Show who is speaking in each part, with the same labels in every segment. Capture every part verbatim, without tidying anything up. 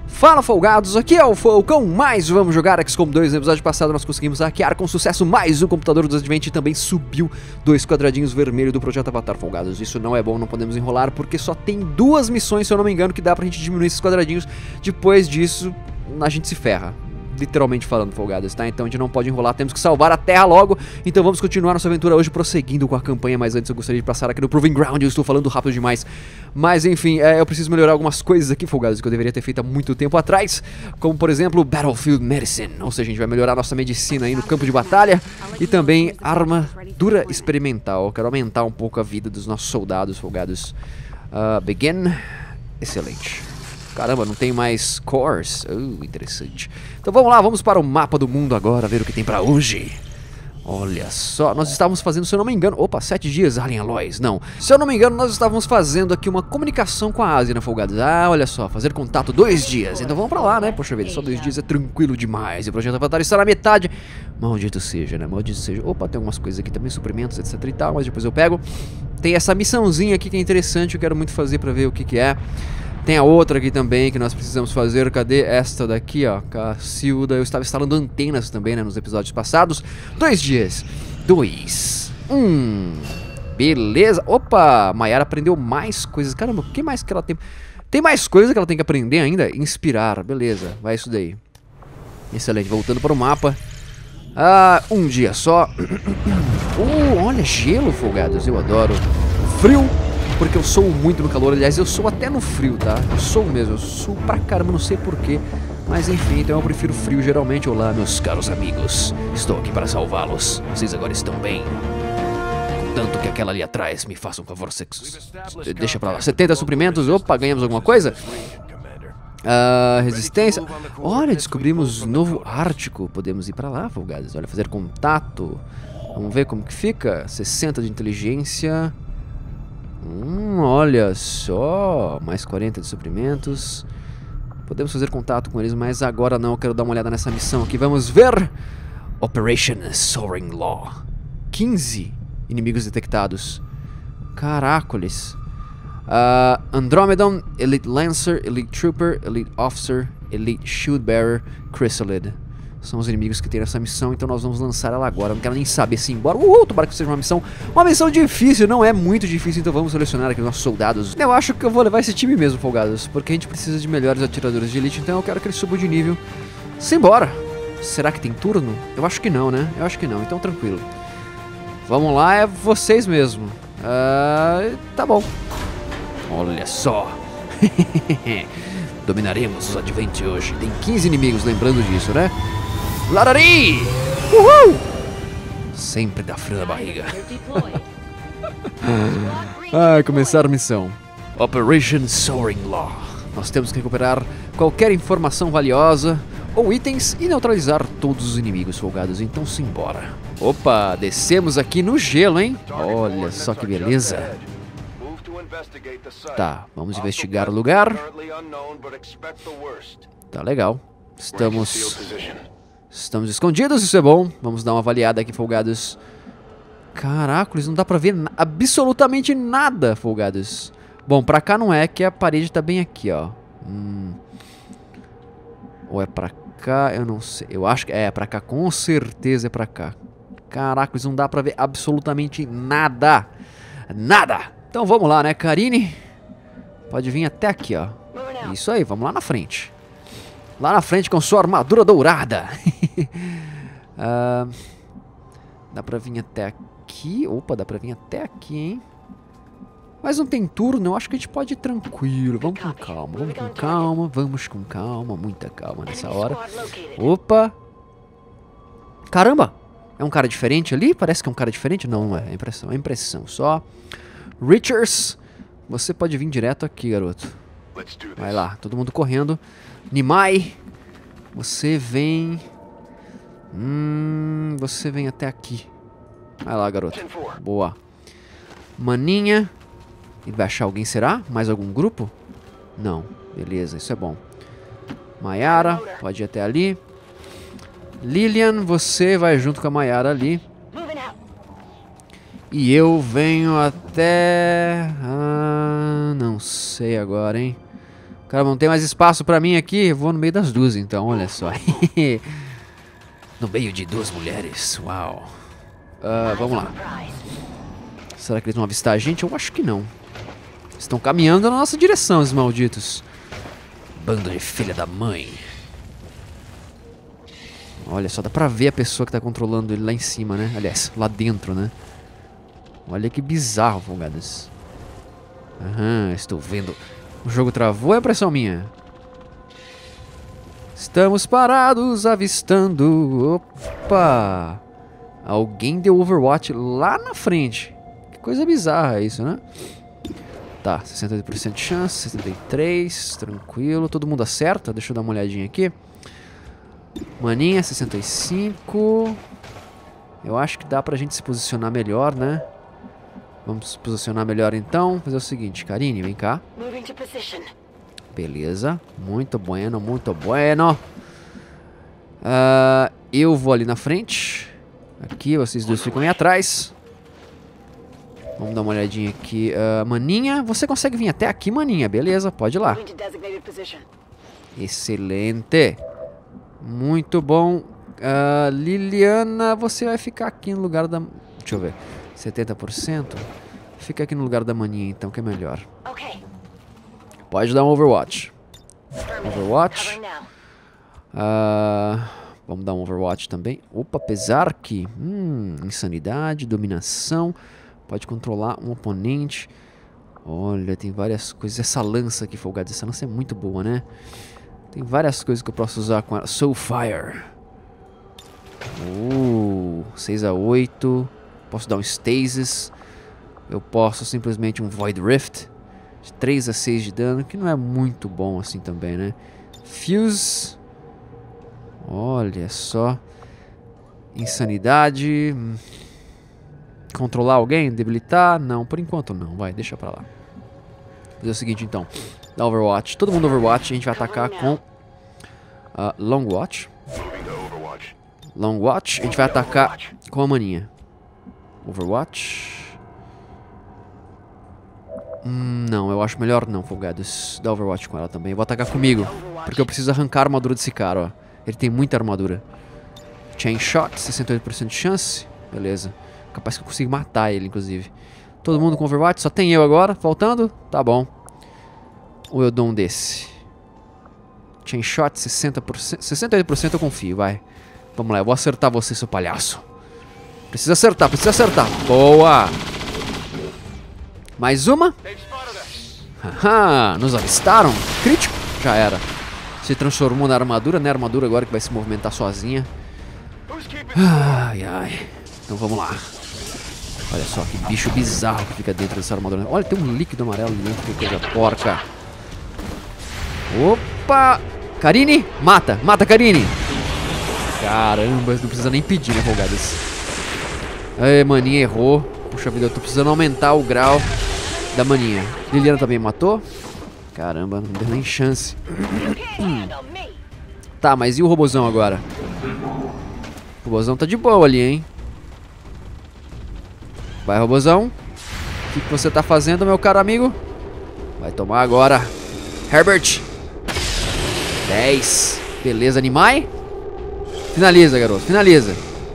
Speaker 1: Fala, folgados, aqui é o Falcão, mas vamos jogar X COM dois. No episódio passado nós conseguimos hackear com sucesso mais um computador dos Advent e também subiu dois quadradinhos vermelhos do projeto Avatar, folgados. Isso não é bom, não podemos enrolar, porque só tem duas missões, se eu não me engano, que dá pra gente diminuir esses quadradinhos. Depois disso, a gente se ferra. Literalmente falando, folgados, tá? Então a gente não pode enrolar, temos que salvar a Terra logo. Então vamos continuar nossa aventura hoje, prosseguindo com a campanha. Mas antes eu gostaria de passar aqui no Proving Ground. Eu estou falando rápido demais. Mas enfim, é, eu preciso melhorar algumas coisas aqui, folgados, que eu deveria ter feito há muito tempo atrás. Como por exemplo, Battlefield Medicine. Ou seja, a gente vai melhorar nossa medicina aí no campo de batalha. E também armadura experimental. Eu quero aumentar um pouco a vida dos nossos soldados, folgados. uh, Begin. Excelente. Caramba, não tem mais cores. Uh, interessante. Então vamos lá, vamos para o mapa do mundo agora, ver o que tem pra hoje. Olha só, nós estávamos fazendo, se eu não me engano... Opa, sete dias, Alien Aloys, não. Se eu não me engano, nós estávamos fazendo aqui uma comunicação com a Ásia, né, folgados? Ah, olha só, fazer contato dois dias. Então vamos pra lá, né? Poxa vida, só dois dias é tranquilo demais. E o projeto Avatar está na metade. Maldito seja, né? Maldito seja. Opa, tem algumas coisas aqui também, suprimentos, etc e tal, mas depois eu pego. Tem essa missãozinha aqui que é interessante, eu quero muito fazer pra ver o que que é. Tem a outra aqui também que nós precisamos fazer. Cadê esta daqui, ó? Cacilda. Eu estava instalando antenas também, né? Nos episódios passados. Dois dias. Dois. Um. Beleza. Opa! Mayara aprendeu mais coisas. Caramba, o que mais que ela tem? Tem mais coisa que ela tem que aprender ainda? Inspirar. Beleza. Vai isso daí. Excelente. Voltando para o mapa. Ah, um dia só. Uh, olha, gelo, folgados. Eu adoro. Frio. Porque eu sou muito no calor, aliás, eu sou até no frio, tá? Eu sou mesmo, eu sou pra caramba, não sei porquê. Mas enfim, então eu prefiro frio geralmente. Olá, meus caros amigos, estou aqui para salvá-los. Vocês agora estão bem. Contanto que aquela ali atrás me faça um favor, sexo. Deixa pra lá. setenta suprimentos, opa, ganhamos alguma coisa? Uh, resistência. Olha, descobrimos novo Ártico. Podemos ir pra lá, folgados. Olha, fazer contato. Vamos ver como que fica. sessenta de inteligência. Hum, olha só, mais quarenta de suprimentos. Podemos fazer contato com eles, mas agora não. Eu quero dar uma olhada nessa missão aqui. Vamos ver. Operation Soaring Law. quinze inimigos detectados. Caracoles. uh, Andromedon, Elite Lancer, Elite Trooper, Elite Officer, Elite Shield Bearer, Chrysalid. São os inimigos que tem nessa missão, então nós vamos lançar ela agora. Não quero nem saber se ir embora. Uh, tomara que seja uma missão. Uma missão difícil, não é muito difícil, então vamos selecionar aqui os nossos soldados. Eu acho que eu vou levar esse time mesmo, folgados, porque a gente precisa de melhores atiradores de elite, então eu quero que eles subam de nível. Simbora! Será que tem turno? Eu acho que não, né? Eu acho que não, então tranquilo. Vamos lá, é vocês mesmo. Uh, tá bom. Olha só. Dominaremos os Advent hoje. Tem quinze inimigos, lembrando disso, né? Larari! Uhul! Sempre dá frio na barriga. Ah, começar a missão. Operation Soaring Law. Nós temos que recuperar qualquer informação valiosa ou itens e neutralizar todos os inimigos, folgados. Então simbora. Opa, descemos aqui no gelo, hein? Olha só que beleza. Tá, vamos investigar o lugar. Tá legal. Estamos... Estamos escondidos, isso é bom. Vamos dar uma avaliada aqui, folgados. Caracoles, não dá pra ver na absolutamente nada, folgados. Bom, pra cá não é, que a parede tá bem aqui, ó. Hum. Ou é pra cá? Eu não sei. Eu acho que é pra cá, com certeza é pra cá. Caracoles, não dá pra ver absolutamente nada. Nada! Então vamos lá, né, Karine? Pode vir até aqui, ó. Isso aí, vamos lá na frente. Lá na frente com sua armadura dourada. uh, dá pra vir até aqui. Opa, dá pra vir até aqui, hein? Mas não tem turno, eu acho que a gente pode ir tranquilo. Vamos com calma, vamos com calma. Vamos com calma, muita calma nessa hora. Opa. Caramba, é um cara diferente ali? Parece que é um cara diferente. Não, não é, é impressão, é impressão só. Richards, você pode vir direto aqui, garoto. Vai lá, todo mundo correndo. Nimai, você vem... Hum, você vem até aqui. Vai lá, garoto. Boa. Maninha. Ele vai achar alguém, será? Mais algum grupo? Não. Beleza, isso é bom. Mayara, pode ir até ali. Lilian, você vai junto com a Mayara ali. E eu venho até... Ah, não sei agora, hein? Cara, não tem mais espaço pra mim aqui. Eu vou no meio das duas, então, olha só. No meio de duas mulheres. Uau. Uh, vamos lá. Será que eles vão avistar a gente? Eu acho que não. Estão caminhando na nossa direção, esses malditos. Bando de filha da mãe. Olha só, dá pra ver a pessoa que tá controlando ele lá em cima, né? Aliás, lá dentro, né? Olha que bizarro, folgadas. Aham, estou vendo. O jogo travou, é impressão minha. Estamos parados, avistando. Opa! Alguém deu Overwatch lá na frente. Que coisa bizarra isso, né? Tá, sessenta e oito por cento de chance, sessenta e três, tranquilo. Todo mundo acerta? Deixa eu dar uma olhadinha aqui. Maninha, sessenta e cinco. Eu acho que dá pra gente se posicionar melhor, né? Vamos se posicionar melhor então. Fazer o seguinte, Karine, vem cá. Beleza, muito bueno, muito bueno. uh, Eu vou ali na frente. Aqui, vocês dois ficam aí atrás. Vamos dar uma olhadinha aqui. uh, Maninha, você consegue vir até aqui, Maninha? Beleza, pode ir lá. Excelente. Muito bom. uh, Liliana, você vai ficar aqui no lugar da... Deixa eu ver, setenta por cento. Fica aqui no lugar da Maninha então, que é melhor. Pode dar um Overwatch. Overwatch. uh, Vamos dar um Overwatch também. Opa, apesar que hum, insanidade, dominação. Pode controlar um oponente. Olha, tem várias coisas. Essa lança aqui, folgada, essa lança é muito boa, né? Tem várias coisas que eu posso usar com ela. Soulfire. Uh, seis a oito. Posso dar um Stasis. Eu posso simplesmente um Void Rift. De três a seis de dano, que não é muito bom assim também, né? Fuse. Olha só. Insanidade. Controlar alguém? Debilitar? Não, por enquanto não. Vai, deixa pra lá. Fazer o seguinte então. Dá Overwatch. Todo mundo Overwatch. A gente vai atacar com uh, Long Watch. Long Watch. A gente vai atacar com a maninha. Overwatch. Hum, não, eu acho melhor não, folgados. Dá Overwatch com ela também. Eu vou atacar comigo, porque eu preciso arrancar a armadura desse cara, ó. Ele tem muita armadura. Chain Shot, sessenta e oito por cento de chance. Beleza. Capaz que eu consigo matar ele, inclusive. Todo mundo com Overwatch? Só tem eu agora, faltando? Tá bom. Ou eu dou um desse. Chain Shot, sessenta por cento. sessenta e oito por cento eu confio, vai. Vamos lá, eu vou acertar você, seu palhaço. Precisa acertar, precisa acertar. Boa! Mais uma. Haha, nos avistaram. Crítico. Já era. Se transformou na armadura, né? A armadura agora que vai se movimentar sozinha. Ai, ai. Então vamos lá. Olha só que bicho bizarro que fica dentro dessa armadura. Olha, tem um líquido amarelo dentro, que coisa porca. Opa! Karine, mata. Mata, Karine. Caramba, não precisa nem pedir, né, folgadas? Ai, maninha errou. Puxa vida, eu tô precisando aumentar o grau da maninha. Liliana também matou? Caramba, não deu nem chance. Tá, mas e o robozão agora? O robozão tá de boa ali, hein? Vai, robozão. O que, que você tá fazendo, meu caro amigo? Vai tomar agora. Herbert. dez. Beleza, Nimai. Finaliza, garoto. Finaliza.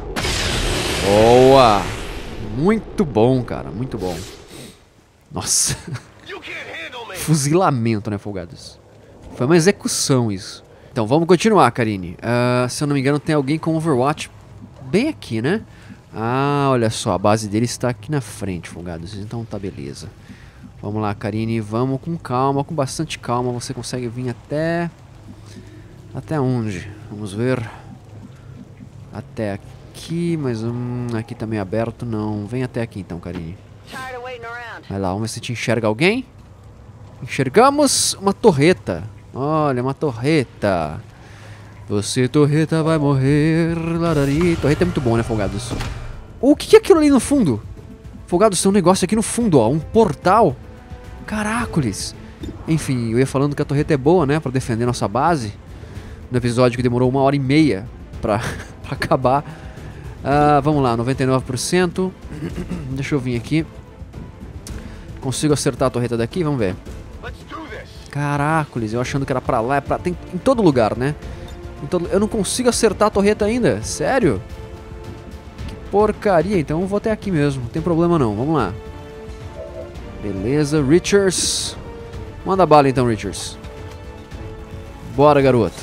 Speaker 1: Boa. Muito bom, cara. Muito bom. Nossa. Fuzilamento, né, folgados? Foi uma execução isso. Então, vamos continuar, Karine. Uh, se eu não me engano, tem alguém com Overwatch bem aqui, né? Ah, olha só. A base dele está aqui na frente, folgados. Então tá beleza. Vamos lá, Karine. Vamos com calma, com bastante calma. Você consegue vir até... Até onde? Vamos ver. Até aqui, mas hum, aqui tá meio aberto. Não, vem até aqui então, Karine. Vai lá, vamos ver se te enxerga alguém. Enxergamos uma torreta. Olha, uma torreta. Você, torreta, vai morrer. Larari. Torreta é muito bom, né, folgados? O que, que é aquilo ali no fundo? Folgados, tem um negócio aqui no fundo, ó. Um portal. Caracoles. Enfim, eu ia falando que a torreta é boa, né, pra defender nossa base. No episódio que demorou uma hora e meia pra, pra acabar. Uh, vamos lá, noventa e nove por cento. Deixa eu vir aqui. Consigo acertar a torreta daqui? Vamos ver. Caracoles, eu achando que era pra lá, é pra... Tem em todo lugar, né? Em todo... Eu não consigo acertar a torreta ainda, sério? Que porcaria, então eu vou até aqui mesmo, não tem problema não, vamos lá. Beleza, Richards. Manda bala então, Richards. Bora, garoto.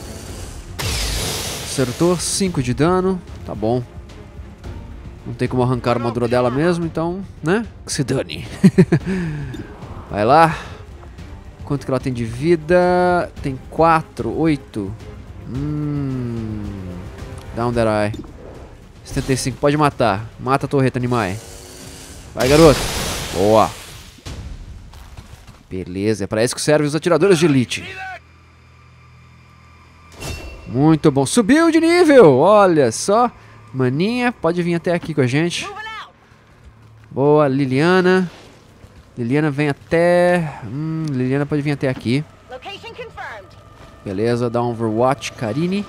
Speaker 1: Acertou, cinco de dano, tá bom. Não tem como arrancar a armadura dela mesmo, então, né? Que se dane. Vai lá. Quanto que ela tem de vida? Tem quatro, oito. Hum. Down that eye. setenta e cinco, pode matar. Mata a torreta, Nimai. Vai, garoto. Boa. Beleza, é pra isso que servem os atiradores de elite. Muito bom. Subiu de nível, olha só. Maninha, pode vir até aqui com a gente. Boa, Liliana. Liliana vem até... Hum, Liliana pode vir até aqui. Beleza, dá um Overwatch, Karine.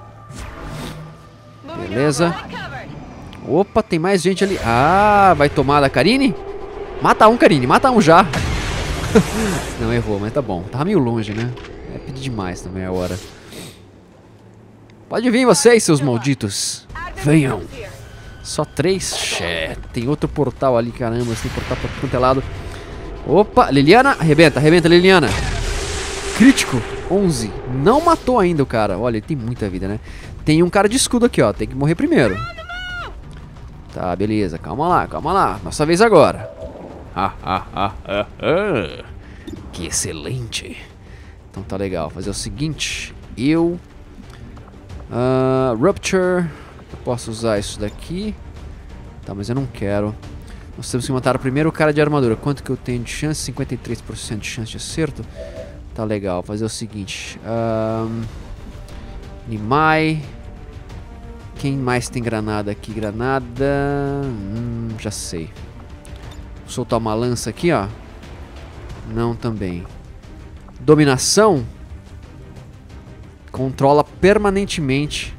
Speaker 1: Beleza. Opa, tem mais gente ali. Ah, vai tomar da Karine? Mata um, Karine, mata um já. Não, errou, mas tá bom. Tava meio longe, né? É pedir demais também a hora. Pode vir vocês, seus malditos. Venham. Só três? Xé, tem outro portal ali, caramba. Tem portal pra quanto é lado. Opa, Liliana, arrebenta, arrebenta, Liliana. Crítico, onze. Não matou ainda o cara. Olha, ele tem muita vida, né? Tem um cara de escudo aqui, ó. Tem que morrer primeiro. Tá, beleza. Calma lá, calma lá. Nossa vez agora. Ah, ah, ah, ah, ah. Que excelente. Então tá legal. Fazer o seguinte. Eu... Uh, Rupture. Eu posso usar isso daqui. Tá, mas eu não quero. Nós temos que matar primeiro o cara de armadura. Quanto que eu tenho de chance? cinquenta e três por cento de chance de acerto. Tá legal. Fazer o seguinte. Um, Nimai. Quem mais tem granada aqui? Granada... Hum, já sei. Vou soltar uma lança aqui, ó. Não também. Dominação. Controla permanentemente.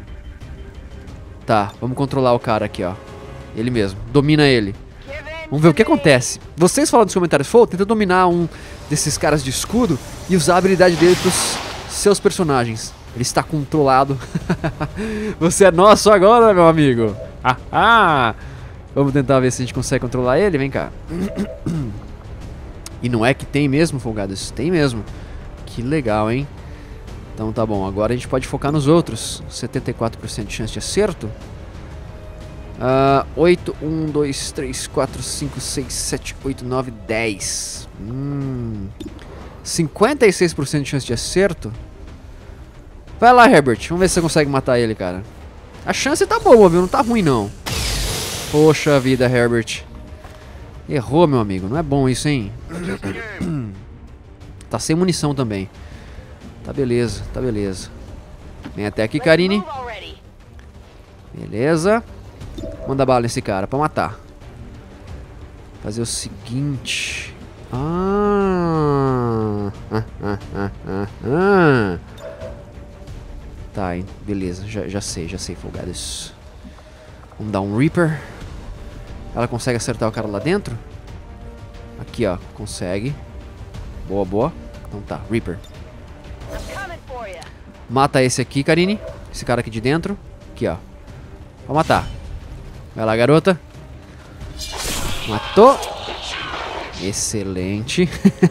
Speaker 1: Tá, vamos controlar o cara aqui, ó. Ele mesmo, domina ele. Vamos ver o que acontece. Vocês falam nos comentários, Fô, tenta dominar um desses caras de escudo e usar a habilidade dele pros seus personagens. Ele está controlado. Você é nosso agora, meu amigo. Ah, ah. Vamos tentar ver se a gente consegue controlar ele, vem cá. E não é que tem mesmo, folgados, tem mesmo. Que legal, hein? Então tá bom, agora a gente pode focar nos outros. setenta e quatro por cento de chance de acerto. Uh, oito, um, dois, três, quatro, cinco, seis, sete, oito, nove, dez. Hum. cinquenta e seis por cento de chance de acerto. Vai lá, Herbert. Vamos ver se você consegue matar ele, cara. A chance tá boa, viu? Não tá ruim, não. Poxa vida, Herbert. Errou, meu amigo. Não é bom isso, hein? Tá sem munição também. Tá beleza, tá beleza. Vem até aqui, Karine. Beleza. Manda bala nesse cara pra matar. Fazer o seguinte. Ah. Ah, ah, ah, ah, ah. Tá, hein? Beleza. Já, já sei, já sei, folgados. Vamos dar um Reaper. Ela consegue acertar o cara lá dentro? Aqui, ó. Consegue. Boa, boa. Então tá, Reaper. Mata esse aqui, Karine. Esse cara aqui de dentro. Aqui, ó. Vou matar. Vai lá, garota. Matou. Excelente.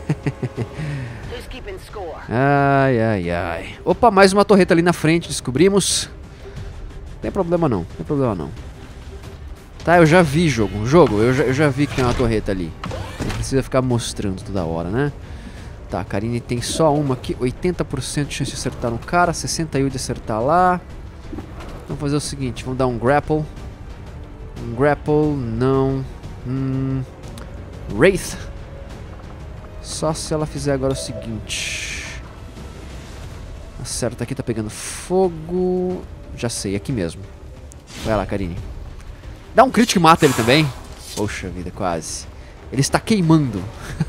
Speaker 1: Ai, ai, ai. Opa, mais uma torreta ali na frente. Descobrimos. Não tem problema não. Não tem problema não. Tá, eu já vi jogo. Jogo, eu já, eu já vi que tem uma torreta ali. Não precisa ficar mostrando toda hora, né? Tá, a Karine tem só uma aqui. oitenta por cento de chance de acertar no cara. sessenta e oito de acertar lá. Vamos fazer o seguinte. Vamos dar um grapple. Um grapple, não. Hum, Wraith. Só se ela fizer agora o seguinte. Acerta aqui, tá pegando fogo. Já sei, aqui mesmo. Vai lá, Karine. Dá um crítico e mata ele também. Poxa vida, quase. Ele está queimando.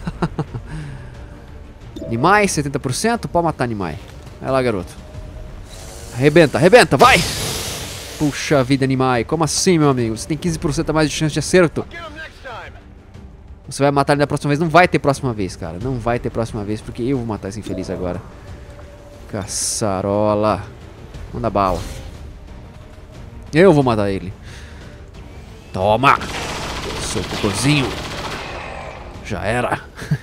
Speaker 1: Nimai, setenta por cento. Pode matar Nimai. Vai lá, garoto. Arrebenta, arrebenta, vai! Puxa vida, Nimai. Como assim, meu amigo? Você tem quinze por cento a mais de chance de acerto. Você vai matar ele da próxima vez. Não vai ter próxima vez, cara. Não vai ter próxima vez, porque eu vou matar esse infeliz agora. Caçarola. Manda bala. Eu vou matar ele. Toma! Seu cocôzinho. Já era.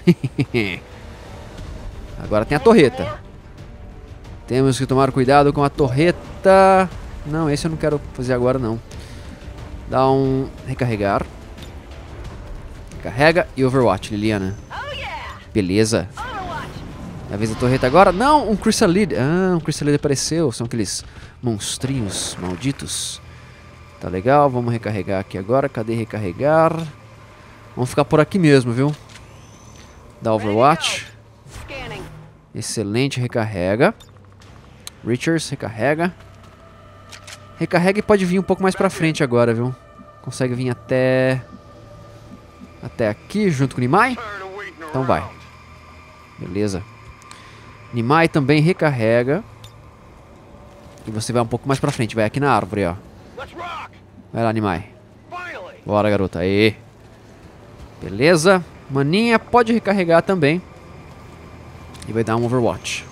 Speaker 1: Agora tem a torreta. Temos que tomar cuidado com a torreta. Não, esse eu não quero fazer agora, não. Dá um recarregar. Carrega e Overwatch, Liliana. Beleza. É a vez da torreta agora. Não, um Chrysalid. Ah, um Chrysalid apareceu. São aqueles monstrinhos malditos. Tá legal, vamos recarregar aqui agora. Cadê recarregar? Vamos ficar por aqui mesmo, viu? Dá Overwatch. Excelente, recarrega. Richards, recarrega. Recarrega e pode vir um pouco mais pra frente agora, viu? Consegue vir até... Até aqui, junto com o Nimai? Então vai. Beleza. Nimai também recarrega. E você vai um pouco mais pra frente. Vai aqui na árvore, ó. Vai lá, Nimai. Bora, garota. Aê. Beleza. Maninha pode recarregar também. E vai dar um Overwatch.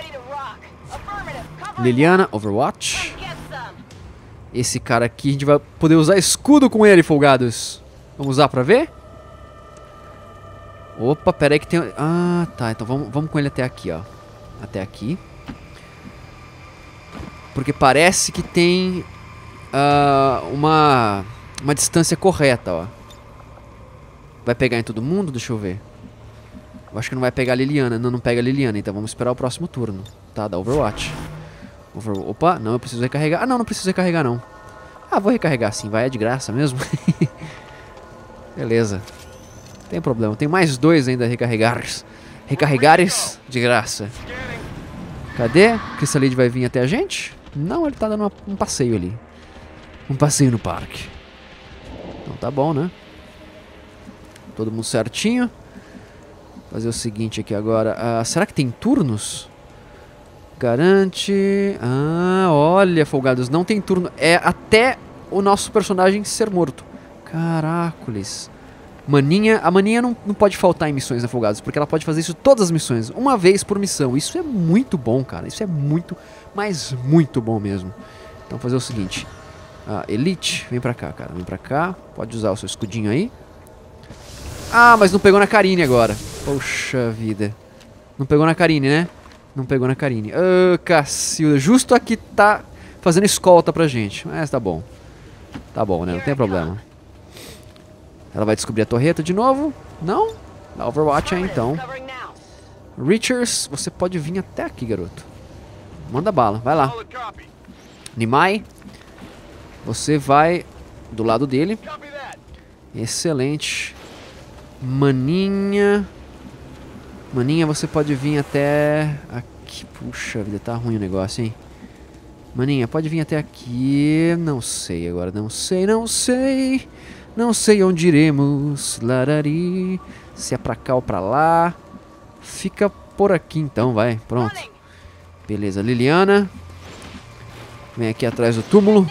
Speaker 1: Liliana, Overwatch. Esse cara aqui, a gente vai poder usar escudo com ele, folgados. Vamos usar pra ver? Opa, pera aí que tem... Ah, tá. Então vamos, vamos com ele até aqui, ó. Até aqui. Porque parece que tem... Uh, uma... Uma distância correta, ó. Vai pegar em todo mundo? Deixa eu ver. Eu acho que não vai pegar a Liliana. Não, não pega a Liliana. Então vamos esperar o próximo turno. Tá, dá Overwatch. Over... Opa, não, eu preciso recarregar. Ah, não, não preciso recarregar, não. Ah, vou recarregar sim. Vai, é de graça mesmo. Beleza. Não tem problema. Tem mais dois ainda a recarregar. Recarregares de graça. Cadê? Chrysalid vai vir até a gente? Não, ele tá dando uma, um passeio ali. Um passeio no parque. Então tá bom, né? Todo mundo certinho. Fazer o seguinte aqui agora. Ah, será que tem turnos? Garante... Ah, olha, folgados. Não tem turno. É até o nosso personagem ser morto. Caracoles. Maninha... A Maninha não, não pode faltar em missões, né, folgados? Porque ela pode fazer isso todas as missões. Uma vez por missão. Isso é muito bom, cara. Isso é muito, mas muito bom mesmo. Então fazer o seguinte. Ah, Elite. Vem pra cá, cara. Vem pra cá. Pode usar o seu escudinho aí. Ah, mas não pegou na Karine agora. Poxa vida. Não pegou na Karine, né? Não pegou na Karine. Ah, Cacilda. Justo aqui tá fazendo escolta pra gente. Mas tá bom. Tá bom, né? Não tem problema. Ela vai descobrir a torreta de novo? Não? Dá Overwatch aí, então. Richards, você pode vir até aqui, garoto. Manda bala. Vai lá. Nimai. Você vai do lado dele. Excelente. Maninha. Maninha, você pode vir até aqui. Puxa vida, tá ruim o negócio, hein? Maninha, pode vir até aqui. Não sei agora, não sei, não sei. Não sei onde iremos. Larari. Se é pra cá ou pra lá. Fica por aqui então, vai. Pronto. Beleza, Liliana. Vem aqui atrás do túmulo.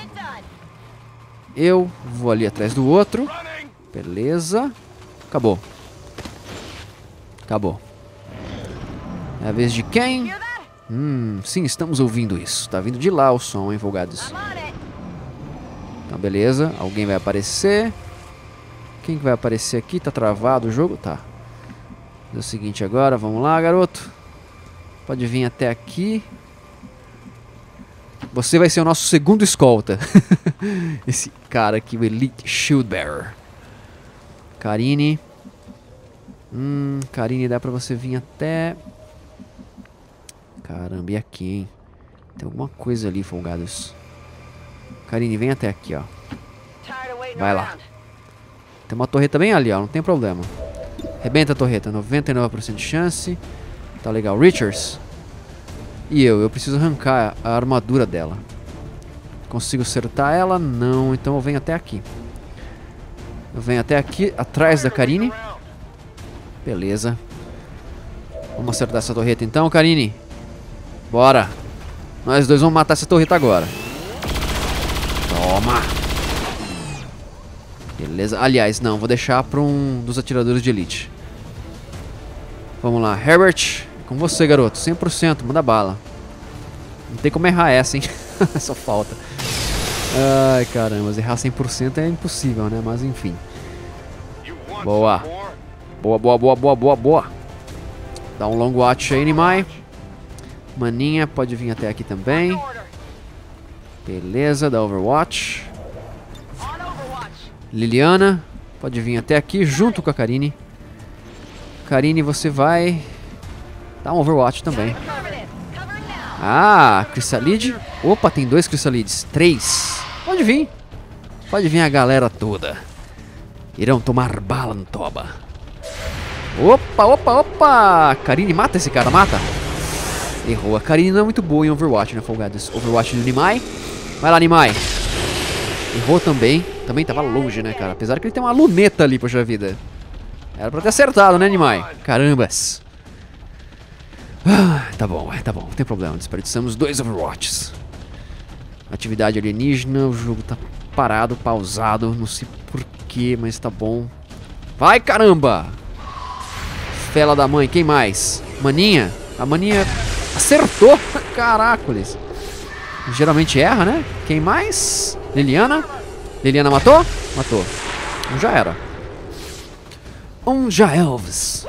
Speaker 1: Eu vou ali atrás do outro. Beleza. Acabou. Acabou. É a vez de quem? Hum, sim, estamos ouvindo isso. Tá vindo de lá o som, hein, folgados? Então, beleza. Alguém vai aparecer. Quem que vai aparecer aqui? Tá travado o jogo? Tá. É o seguinte agora. Vamos lá, garoto. Pode vir até aqui. Você vai ser o nosso segundo escolta. Esse cara aqui, o Elite Shield Bearer. Karine. Hum, Karine, dá pra você vir até... Caramba, e aqui, hein? Tem alguma coisa ali, folgados. Karine, vem até aqui, ó. Vai lá. Tem uma torreta bem ali, ó. Não tem problema. Rebenta a torreta. noventa e nove por cento de chance. Tá legal. Richards. E eu. Eu preciso arrancar a armadura dela. Consigo acertar ela? Não. Então eu venho até aqui. Eu venho até aqui, atrás da Karine. Beleza. Vamos acertar essa torreta então, Karine. Bora. Nós dois vamos matar essa torreta agora. Toma. Beleza. Aliás, não. Vou deixar pra um dos atiradores de elite. Vamos lá. Herbert, é com você, garoto. cem por cento. Manda bala. Não tem como errar essa, hein? Só falta. Ai, caramba. Errar cem por cento é impossível, né? Mas, enfim. Boa. Boa, boa, boa, boa, boa, boa. Dá um long watch aí, Nimai. Maninha, pode vir até aqui também. Beleza, dá Overwatch. Liliana, pode vir até aqui junto com a Karine. Karine, você vai dar um Overwatch também. Ah, Crissalide. Opa, tem dois Crissalides. Três. Pode vir. Pode vir a galera toda. Irão tomar bala no toba. Opa, opa, opa. Karine, mata esse cara, mata. Errou. A Karine não é muito boa em Overwatch, né, folgados? Overwatch do Nimai. Vai lá, Nimai. Errou também. Também tava longe, né, cara? Apesar que ele tem uma luneta ali, poxa vida. Era pra ter acertado, né, Nimai? Carambas. Ah, tá bom, tá bom. Não tem problema. Desperdiçamos dois Overwatches. Atividade alienígena. O jogo tá parado, pausado. Não sei porquê, mas tá bom. Vai, caramba! Fela da mãe. Quem mais? Maninha. A Maninha acertou. Caracoles. Geralmente erra, né? Quem mais? Liliana. Liliana matou? Matou. Um já era. Um já Elvis.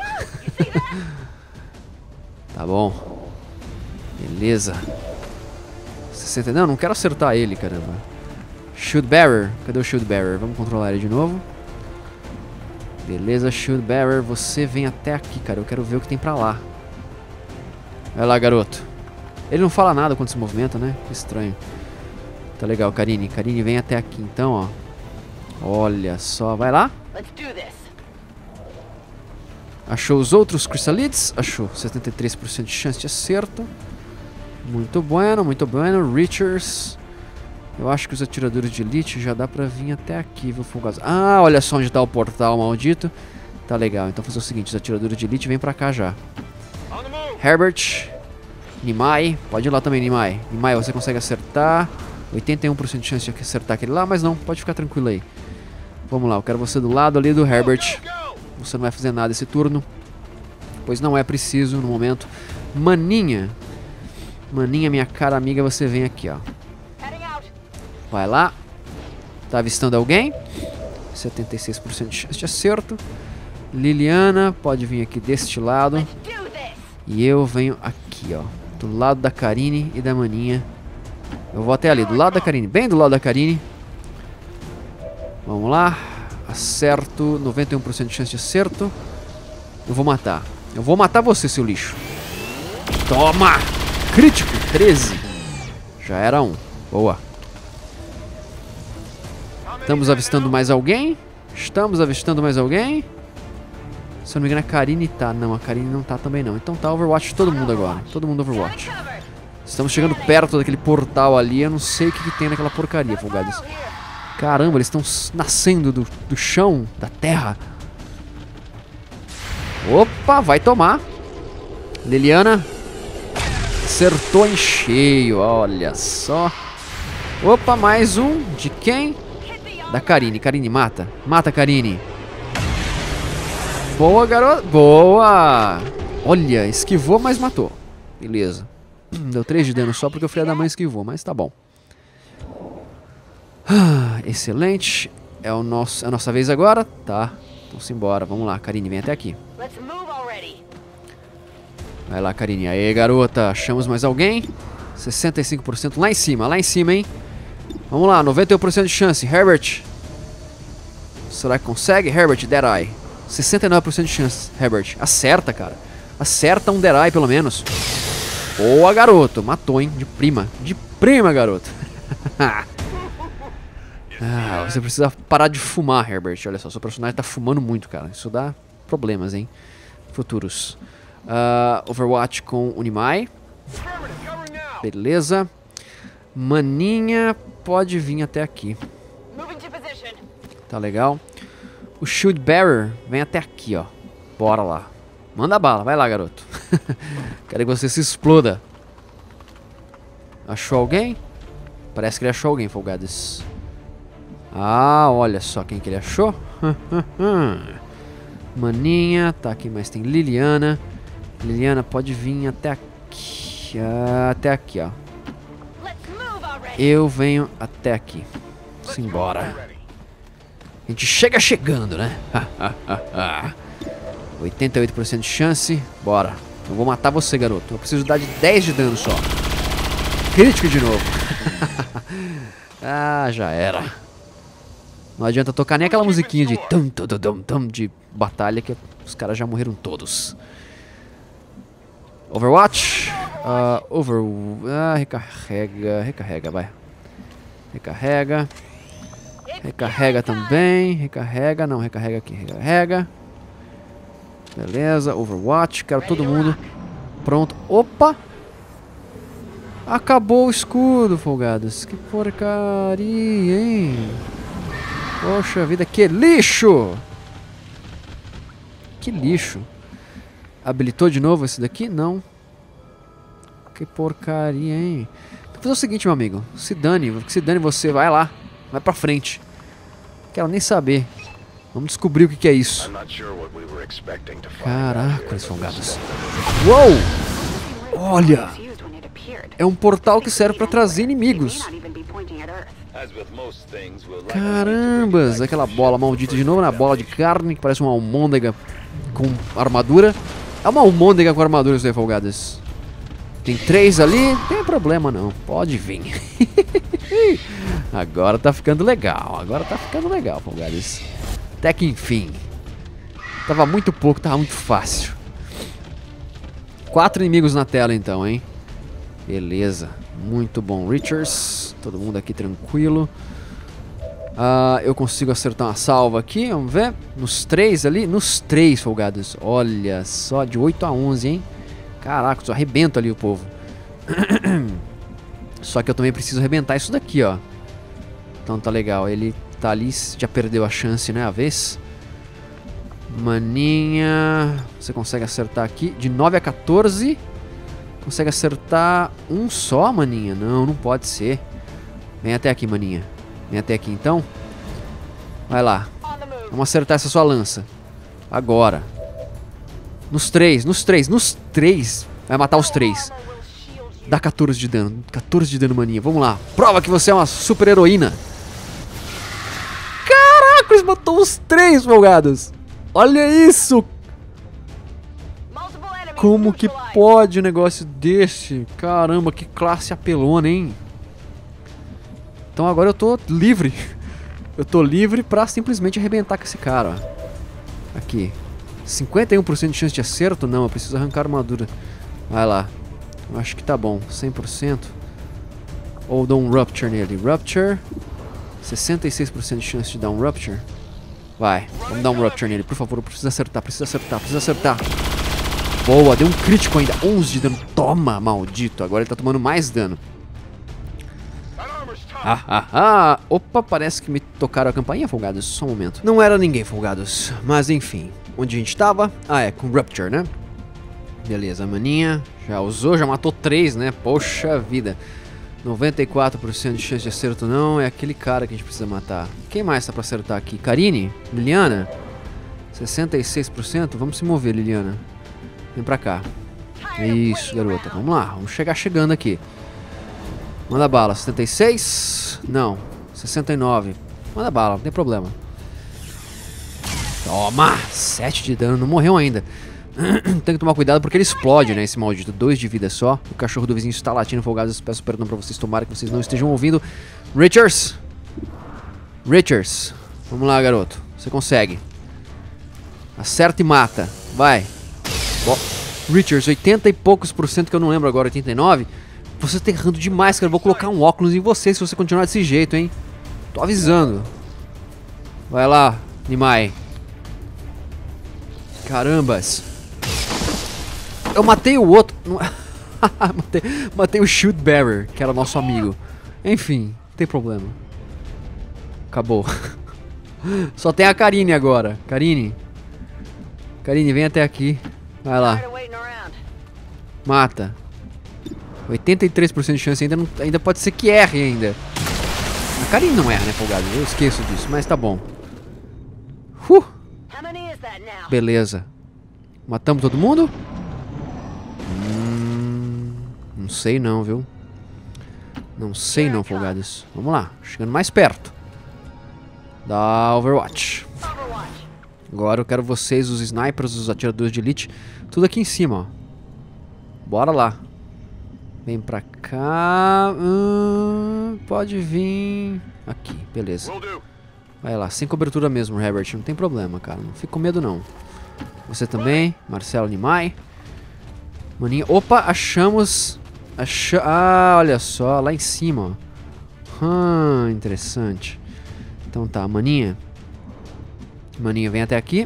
Speaker 1: Tá bom. Beleza. sessenta... Não, não quero acertar ele, caramba. Shield Bearer. Cadê o Shield Bearer? Vamos controlar ele de novo. Beleza, Shield Bearer. Você vem até aqui, cara. Eu quero ver o que tem pra lá. Vai lá, garoto. Ele não fala nada quando se movimenta, né? Que estranho. Tá legal, Karine. Karine, vem até aqui, então, ó. Olha só. Vai lá. Achou os outros Crissalides? Achou. setenta e três por cento de chance de acerto. Muito bueno, muito bueno. Richards. Eu acho que os atiradores de elite já dá pra vir até aqui, viu, Fulgazo? Ah, olha só onde tá o portal maldito. Tá legal. Então fazer o seguinte. Os atiradores de elite vêm pra cá já. Herbert. Nimai. Pode ir lá também, Nimai. Nimai, você consegue acertar. oitenta e um por cento de chance de acertar aquele lá, mas não. Pode ficar tranquilo aí. Vamos lá. Eu quero você do lado ali do Herbert. Você não vai fazer nada esse turno, pois não é preciso no momento. Maninha. Maninha, minha cara amiga, você vem aqui, ó. Vai lá. Tá avistando alguém? setenta e seis por cento de chance de acerto. Liliana, pode vir aqui deste lado. E eu venho aqui, ó. Do lado da Karine e da Maninha. Eu vou até ali, do lado da Karine. Bem do lado da Karine. Vamos lá. Acerto, noventa e um por cento de chance de acerto. Eu vou matar. Eu vou matar você, seu lixo. Toma! Crítico, treze. Já era um. Boa. Estamos avistando mais alguém? Estamos avistando mais alguém? Se eu não me engano, a Karine tá. Não, a Karine não tá também não. Então tá Overwatch todo mundo agora. Todo mundo Overwatch. Estamos chegando perto daquele portal ali. Eu não sei o que, que tem naquela porcaria, folgados. Caramba, eles estão nascendo do, do chão, da terra. Opa, vai tomar. Liliana. Acertou em cheio, olha só. Opa, mais um. De quem? Da Karine. Karine, mata. Mata, Karine. Boa, garoto. Boa. Olha, esquivou, mas matou. Beleza. Deu três de dano só porque o filho da mãe esquivou, mas tá bom. Ah, excelente. É, o nosso, é a nossa vez agora. Tá. Então simbora. Vamos lá, Karine, vem até aqui. Vai lá, Karine. Aê, garota. Achamos mais alguém. sessenta e cinco por cento lá em cima. Lá em cima, hein. Vamos lá. noventa e um por cento de chance. Herbert. Será que consegue? Herbert, Deadeye. sessenta e nove por cento de chance. Herbert. Acerta, cara. Acerta um Deadeye, pelo menos. Boa, garoto. Matou, hein. De prima. De prima, garoto. Ah, você precisa parar de fumar, Herbert. Olha só, seu personagem tá fumando muito, cara. Isso dá problemas, hein. Futuros. Uh, Overwatch com Unimai. Beleza. Maninha pode vir até aqui. Tá legal. O Shield Bearer vem até aqui, ó. Bora lá. Manda bala, vai lá, garoto. Quero que você se exploda. Achou alguém? Parece que ele achou alguém, folgados. Ah, olha só quem que ele achou. Maninha, tá aqui, mas tem Liliana. Liliana pode vir até aqui. Até aqui, ó. Eu venho até aqui. Simbora. A gente chega chegando, né? oitenta e oito por cento de chance. Bora. Eu vou matar você, garoto. Eu preciso dar de dez de dano só. Crítico de novo. Ah, já era. Não adianta tocar nem aquela musiquinha de tum, tum, tum, tum, de batalha, que os caras já morreram todos. Overwatch. Uh, over... Ah, recarrega. Recarrega, vai. Recarrega. Recarrega também. Recarrega. Não, recarrega aqui. Recarrega. Beleza. Overwatch. Quero todo mundo. Pronto. Opa! Acabou o escudo, folgados. Que porcaria, hein? Poxa vida, que lixo! Que lixo. Habilitou de novo esse daqui? Não. Que porcaria, hein? Vou fazer o seguinte, meu amigo. Se dane, se dane você, vai lá. Vai pra frente. Quero nem saber. Vamos descobrir o que, que é isso. Caraca, os folgados. Uou! Olha! É um portal que serve pra trazer inimigos. Carambas! Aquela bola maldita de novo na bola de carne, que parece uma almôndega com armadura. É uma almôndega com armadura, isso aí, folgadas. Tem três ali, não tem problema não, pode vir. Agora tá ficando legal, agora tá ficando legal, folgadas. Até que enfim. Tava muito pouco, tava muito fácil. Quatro inimigos na tela então, hein? Beleza, muito bom. Richards, todo mundo aqui tranquilo. Uh, eu consigo acertar uma salva aqui, vamos ver. Nos três ali, nos três, folgados. Olha só, de oito a onze, hein? Caraca, só arrebento ali o povo. Só que eu também preciso arrebentar isso daqui, ó. Então tá legal, ele tá ali, já perdeu a chance, né, a vez. Maninha, você consegue acertar aqui, de nove a quatorze. Consegue acertar um só, maninha? Não, não pode ser. Vem até aqui, maninha. Vem até aqui, então. Vai lá. Vamos acertar essa sua lança. Agora. Nos três, nos três, nos três. Vai matar os três. Dá quatorze de dano. quatorze de dano, maninha. Vamos lá. Prova que você é uma super heroína. Caraca, eles matou os três, folgados. Olha isso. Como que pode um negócio desse? Caramba, que classe apelona, hein? Então agora eu tô livre. Eu tô livre pra simplesmente arrebentar com esse cara, ó. Aqui. cinquenta e um por cento de chance de acerto? Não, eu preciso arrancar a armadura. Vai lá. Eu acho que tá bom. cem por cento. Ou dou um Rupture nele. Rupture. sessenta e seis por cento de chance de dar um Rupture. Vai. Vamos dar um Rupture nele, por favor. Eu preciso acertar, preciso acertar, preciso acertar. Boa, deu um crítico ainda. onze de dano. Toma, maldito. Agora ele tá tomando mais dano. Ah, ah, ah. Opa, parece que me tocaram a campainha, folgados. Só um momento. Não era ninguém, folgados. Mas enfim. Onde a gente tava? Ah, é, com Rupture, né? Beleza, maninha. Já usou, já matou três, né? Poxa vida. noventa e quatro por cento de chance de acerto não. É aquele cara que a gente precisa matar. Quem mais tá pra acertar aqui? Karine? Liliana? sessenta e seis por cento? Vamos se mover, Liliana. Vem pra cá. Isso, garota. Vamos lá. Vamos chegar chegando aqui. Manda bala. setenta e seis? Não. sessenta e nove. Manda bala, não tem problema. Toma! sete de dano. Não morreu ainda. Tem que tomar cuidado porque ele explode, né? Esse maldito. dois de vida só. O cachorro do vizinho está latindo, folgados. Peço perdão pra vocês. Tomara que vocês não estejam ouvindo. Richards! Richards. Vamos lá, garoto. Você consegue. Acerta e mata. Vai. Bom, Richards, oitenta e poucos por cento, que eu não lembro agora, oitenta e nove. Você tá errando demais, cara. Eu vou colocar um óculos em você se você continuar desse jeito, hein. Tô avisando. Vai lá, Nimai. Carambas. Eu matei o outro. matei, matei o Shield Bearer, que era nosso amigo. Enfim, não tem problema. Acabou. Só tem a Karine agora. Karine. Karine, vem até aqui. Vai lá. Mata. oitenta e três por cento de chance. Ainda, não, ainda pode ser que erre ainda. A Karine não erra, né, folgado? Eu esqueço disso, mas tá bom. Uh! Beleza. Matamos todo mundo? Hum, não sei não, viu? Não sei não, folgados. Vamos lá, chegando mais perto. Da Overwatch. Agora eu quero vocês, os snipers, os atiradores de elite, tudo aqui em cima, ó. Bora lá. Vem pra cá. Hum, pode vir aqui, beleza. Vai lá, sem cobertura mesmo, Herbert. Não tem problema, cara. Não fica com medo, não. Você também, Marcelo Nimai. Maninha. Opa, achamos. Acha... Ah, olha só, lá em cima, ó. Hum, interessante. Então tá, maninha. Maninha, vem até aqui.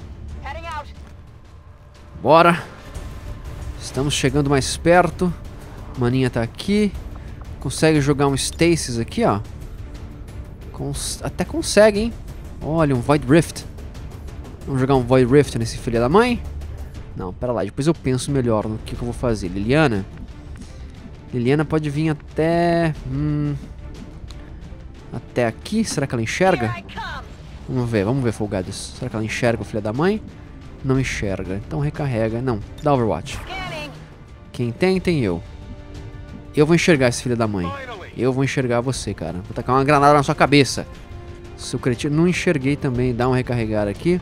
Speaker 1: Bora. Estamos chegando mais perto. Maninha tá aqui. Consegue jogar um Stasis aqui, ó. Cons... Até consegue, hein. Olha, um Void Rift. Vamos jogar um Void Rift nesse filho da mãe? Não, pera lá. Depois eu penso melhor no que, que eu vou fazer. Liliana. Liliana pode vir até... Hum... Até aqui. Será que ela enxerga? Vamos ver, vamos ver, folgados. Será que ela enxerga o filho da mãe? Não enxerga. Então recarrega. Não, dá Overwatch. Quem tem, tem eu. Eu vou enxergar esse filho da mãe. Eu vou enxergar você, cara. Vou tacar uma granada na sua cabeça. Seu cretino. Não enxerguei também. Dá um recarregar aqui.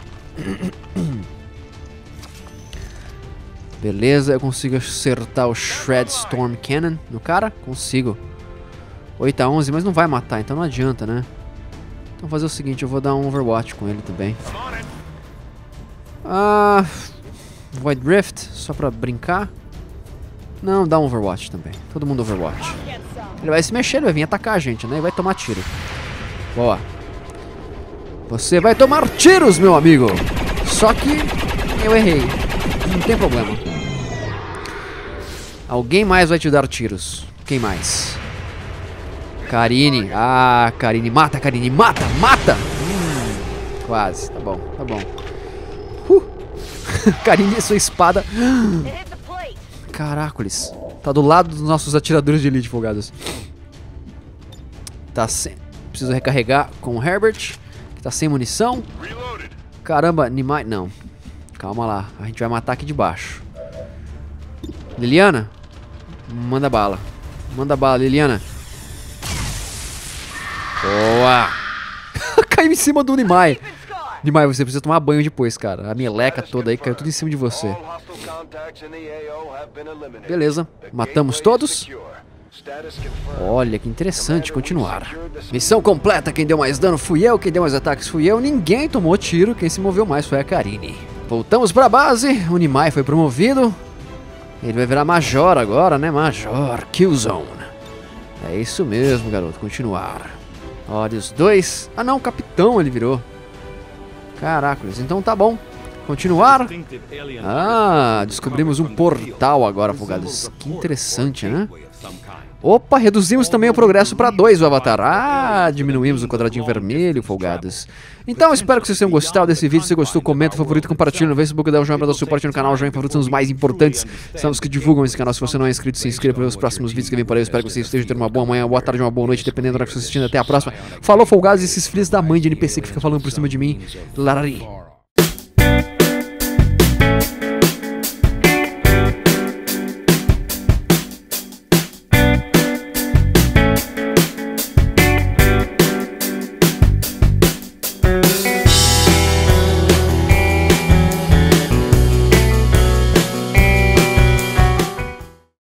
Speaker 1: Beleza, eu consigo acertar o Shred Storm Cannon no cara? Consigo. oito a onze, mas não vai matar, então não adianta, né? Então vou fazer o seguinte, eu vou dar um Overwatch com ele também. Ah, Void Rift, só pra brincar. Não, dá um Overwatch também. Todo mundo Overwatch. Ele vai se mexer, ele vai vir atacar a gente, né? E vai tomar tiro. Boa. Você vai tomar tiros, meu amigo. Só que eu errei. Não tem problema. Alguém mais vai te dar tiros. Quem mais? Karine. Ah, Karine. Mata, Karine. Mata, mata. Hum, quase. Tá bom, tá bom. Uh. Karine, sua espada. Caracoles. Tá do lado dos nossos atiradores de elite, folgados. Tá sem... Preciso recarregar com o Herbert, que tá sem munição. Caramba, Nimai... Não. Calma lá. A gente vai matar aqui de baixo. Liliana? Manda bala. Manda bala, Liliana. Boa! Caiu em cima do Nimai. Nimai, você precisa tomar banho depois, cara. A meleca toda aí caiu tudo em cima de você. Beleza. Matamos todos. Olha, que interessante. Continuar. Missão completa. Quem deu mais dano fui eu. Quem deu mais ataques fui eu. Ninguém tomou tiro. Quem se moveu mais foi a Karine. Voltamos pra base. O Nimai foi promovido. Ele vai virar Major agora, né? Major. Killzone. É isso mesmo, garoto. Continuar. Olha os dois. Ah, não. Capitão ele virou. Caracoles. Então tá bom. Continuar. Ah, descobrimos um portal agora, folgados. Que interessante, né? Opa, reduzimos também o progresso para dois, o Avatar. Ah, diminuímos o quadradinho vermelho, folgados. Então, espero que vocês tenham gostado desse vídeo. Se gostou, comenta, favorito, compartilha no Facebook, dá um joinha para dar suporte no canal. O joinha e favorito são os mais importantes. São os que divulgam esse canal. Se você não é inscrito, se inscreva para os próximos vídeos que vem por aí. Eu espero que vocês estejam tendo uma boa manhã, uma boa tarde, uma boa noite, dependendo da hora que você está assistindo. Até a próxima. Falou, folgados, esses filhos da mãe de N P C que fica falando por cima de mim. Larari.